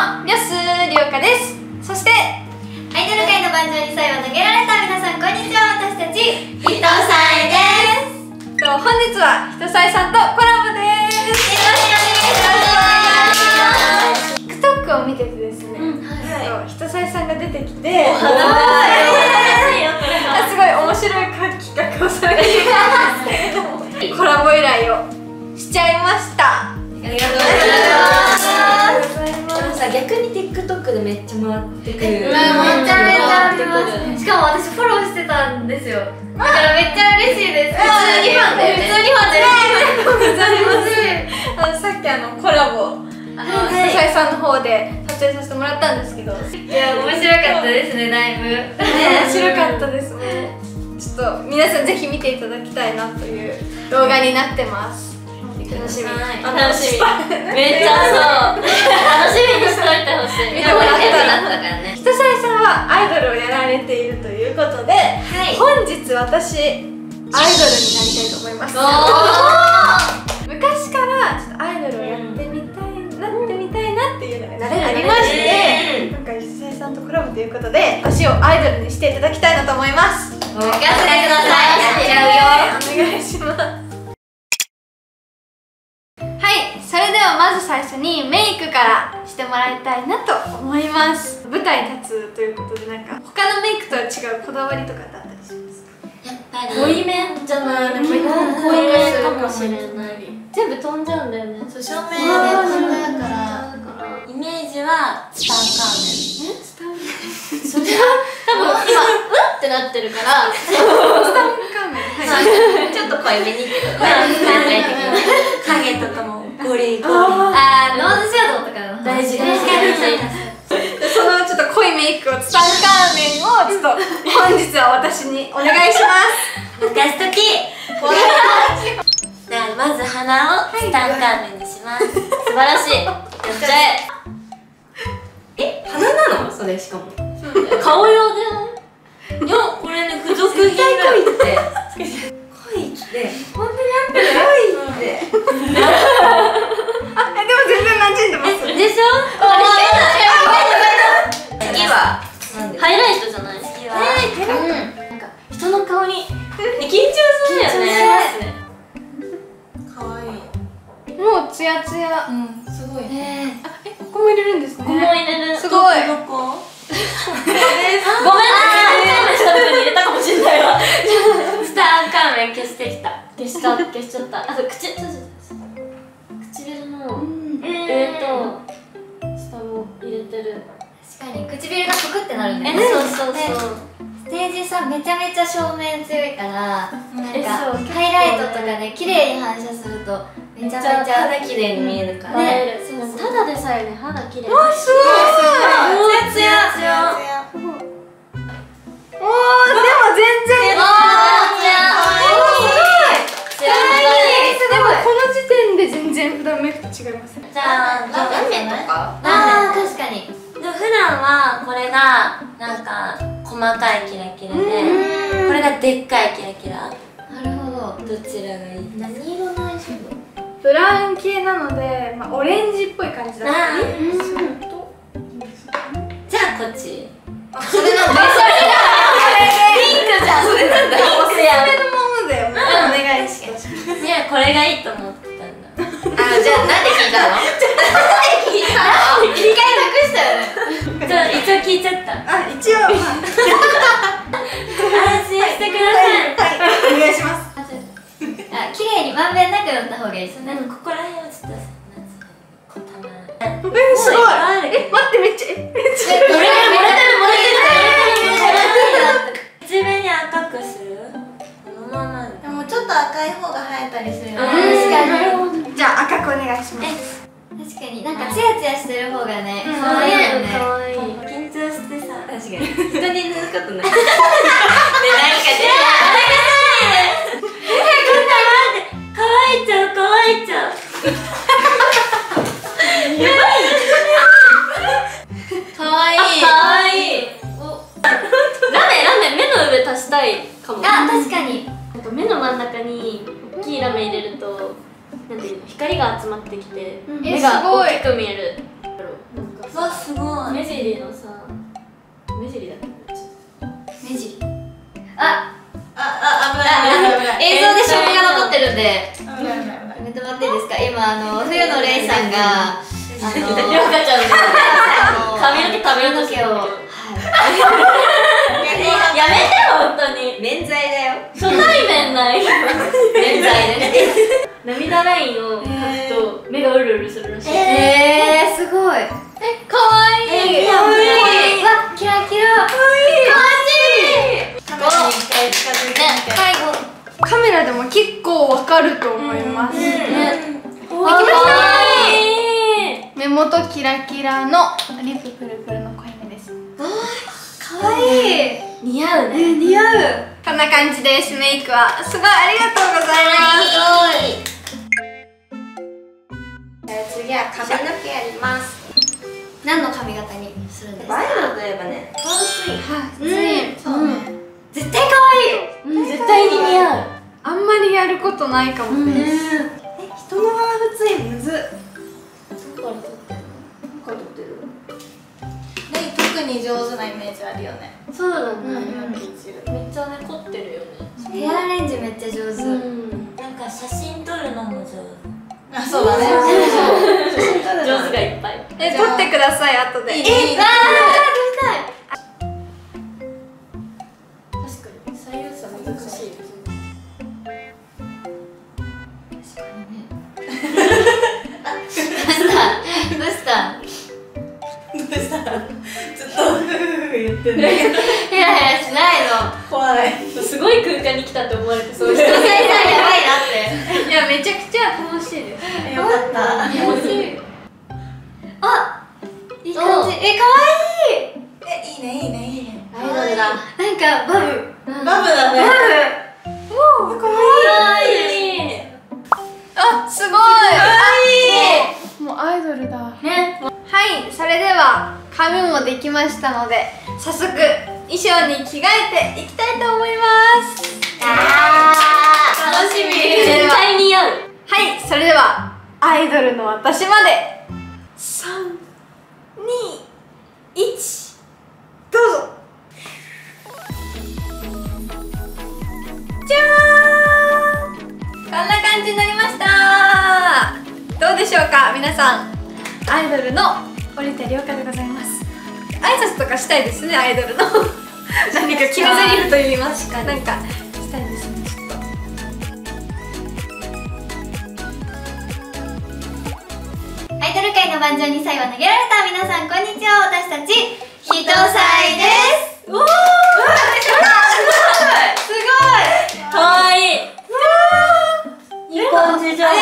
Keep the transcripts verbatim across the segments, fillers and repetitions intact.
ミョスりょうかです。そしてアイドル界の盤上にさいを投げられた皆さん、こんにちは。私たちひとさいです。 本日はひとさいさんとコラボです。 よろしくお願いします。 TikTok を見ててですね、ひとさいさんが出てきて、すごい面白い企画をされていたんですけどコラボ依頼をしちゃいました。 ありがとうございます。でもさ、逆に TikTok でめっちゃ回ってくる。めちゃめちゃ回ってくる。しかも私フォローしてたんですよ。だからめっちゃ嬉しいです。普通にファンだよね。普通にファンだよね。 あのさっきあのコラボひとさいさんの方で撮影させてもらったんですけど、 いや面白かったですね、だいぶ。 面白かったですね。ちょっと皆さんぜひ見ていただきたいなという動画になってます。楽しみ。 楽しみ。めっちゃそう。楽しみにしといてほしい。見てもらったらね。 ひとさいさんはアイドルをやられているということで、本日私アイドルになりたいと思います。昔からちょっとアイドルをやってみたいなってみたいなっていうのがありまして、今回ひとさいさんとコラボということで私をアイドルにしていただきたいなと思います。 お任せください。やっちゃうよ。 お願いします。それではまず最初にメイクからしてもらいたいなと思います。舞台に立つということで、なんか他のメイクとは違うこだわりとかってあったりしますか？ やっぱり濃いめじゃない、なんか濃いめかもしれない。全部飛んじゃうんだよね。そう、照明で飛んだから、イメージはツタンカーメン。え？ツタンカーメン？それは多分今うってなってるから、ツタンカーメン、ちょっと濃いめにってことね。影とかもゴリゴリ。あー、ノーズシャドウとかの大事。そのちょっと濃いメイクをツタンカーメンをちょっと本日は私にお願いします。 任すとき。ではまず鼻をツタンカーメンにします。素晴らしい。やっちゃえ。え、鼻なの？それしかも。顔用で。いや、これね、付属品だよって。濃いって、本当にやってる。濃いって。 あ、でも全然馴染んでます。 でしょ？次はハイライトじゃない？次はハイライト。なんか人の顔に緊張するよね。可愛い。 もうツヤツヤ。 うん、すごい。え、 ここも入れるんですね。 ここも入れる。 すごい。 どこ？ごめんなさい。下のに入れたかもしれないわ。スターカーメン消してきた。消した消しちゃった。あと口唇の上と下も入れてる。確かに唇がぷくってなるんだよね。そうそうそう。ステージさ、めちゃめちゃ照明強いから、なんかハイライトとかね、綺麗に反射するとめちゃめちゃ肌綺麗に見えるからね。ただでさえね、肌綺麗。わ、すごい。ツヤツヤ。おお、でも全然。ああ、 でもこの時点で全然普段メイクと違いますね。 じゃあ、ラーメンとか？ああ、確かに。でも普段はこれがなんか細かいキラキラで、これがでっかいキラキラ。なるほど。どちらがいい？何色のアイシャドウ？ ブラウン系なので、まあオレンジっぽい感じだったりすると。 じゃあこっち。 あ、それなんだ。 ピンクじゃん。それなんだ。 おすすめのものでお願いします。 いや、これがいいと思ってたんだ。あ、じゃあなんで聞いたの？なんで聞いたの？一回託したよね。じゃあ一応聞いちゃった。 あ、一応。 安心してください。 はい、お願いします。 あ、綺麗にまんべんなく塗った方がいいですね。ここら辺をちょっとこうたま。 え、すごい。え、待って、めっちゃ、めっちゃ。 漏れてる漏れてる漏れてる。口紅赤くする？このまま。でもちょっと赤い方が生えたりするよね。確かに。 じゃあ赤くお願いします。 確かに、なんかツヤツヤしてる方がね、可愛いよね。緊張してさ、確かに。人に塗ることない。ね、なんかね、なんか乾いちゃう、乾いちゃう。やばい。可愛い。可愛い。ラメラメ目の上足したいかも。あ、確かに。目の真ん中に大きいラメ入れると、なんていうの、光が集まってきて目が大きく見える。わ、すりのさ、目尻だっけ？ 目尻。あ、 あ、あ、危ない危ない危ない。 映像で証拠が残ってるんで。 危ない危ない危ない。 やめてもらっていいですか。今あの冬野レイさんがあのりょうかちゃんの髪の毛食べようとしてる。やめて本当に。 免罪だよ。 初対面ない。 免罪でね。 涙ラインを描くと目がうるうるするらしい。 えー、すごい。え、かわいい。かわいい。わ、キラキラ。かわいい。 カメラに一回近づいてみて。 最後。 カメラでも結構わかると思います。 ね。 おー、いきまかわした。 いい。 目元キラキラのリッププルプルの濃いめです。 かわいい。 似合うね。 似合う。 こんな感じです。メイクはすごいありがとうございます。 次は髪の毛やります。何の髪型にするんですか？ ワイドといえばね、ハーフツイン。 はい、ツイン。 そうね。 絶対可愛いよ。 うん、絶対に似合う。 あんまりやることないかもです。 え、人のハーフツインむずっ。 どこから撮ってるの？ どこ撮ってる？レイ特に上手なイメージあるよね。 そうだね。 うんめっちゃね凝ってるよね。 ヘアアレンジめっちゃ上手。 うん。 なんか写真撮るのも上手。 あ、そうだね。 上手がいっぱい。 え、撮ってください、後で。 いいねいいね。 確かに左右差難しいですね。 どうしたどうした？ずっとフフフ言ってる。 ヘラヘラしないの。 怖い。 すごい空間に来たって思われてそういう人。 人生さんやばいなって。 いや、めちゃくちゃ楽しいです。 よかった。 楽しい。 あ、いい感じ。え、かわいい。 え、いいねいいねいいね。 アイドルだ。 なんかバブ。 バブだね。 おお、かわいい。 いい。 あ、すごい。かわいい。もうアイドルだ。 ね。 はい、それでは髪もできましたので、早速衣装に着替えていきたいと思います。楽しみ。 絶対似合う。 はい、それではアイドルの私までさん、に、いち、どうぞ。じゃーん、こんな感じになりました。どうでしょうか皆さん。アイドルの織田涼香でございます。挨拶とかしたいですね、アイドルの何か決め台詞と言いますか、なんかしたいですね、ちょっと。 アイドル界の盤上に才を投げられた皆さん、こんにちは。私たちひとさいです。おお、すごい。 かわいい。いい感じじゃん。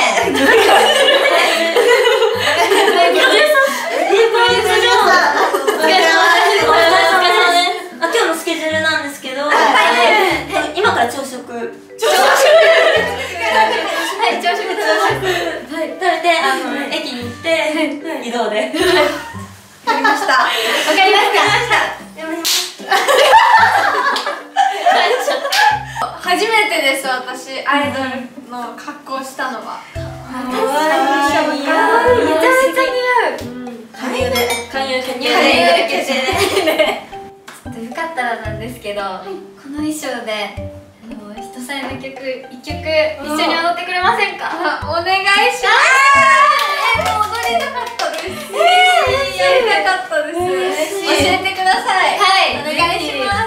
今日のスケジュールなんですけど、今から朝食。朝食。 はい、朝食食べます。 はい、食べて、あの駅に行って移動で。 わかりました。わかりました。初めてです、私、アイドルの格好したのは。 めちゃめちゃ似合う。 髪で。 勧誘ニューで消してね。ちょっとよかったらなんですけど、この衣装であのひとさいの曲一曲一緒に踊ってくれませんか？ あ、お願いします。え、もう踊りたかったです。やりたかったです。教えてください。 はい、 お願いします。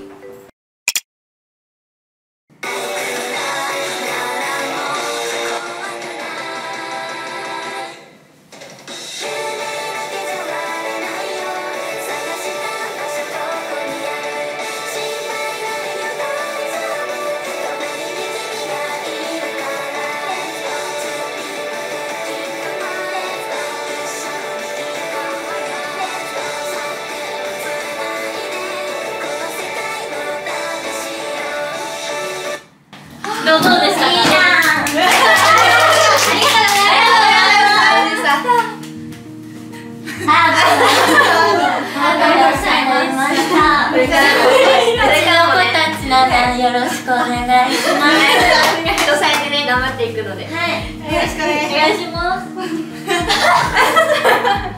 どうでしたか？いいな。 ありがとうございます。 あ、お世話になりました。 これからもこれからも子たちなのでよろしくお願いします。 ひとさいでね、頑張っていくので、 はい、 よろしくお願いします。 お願いします。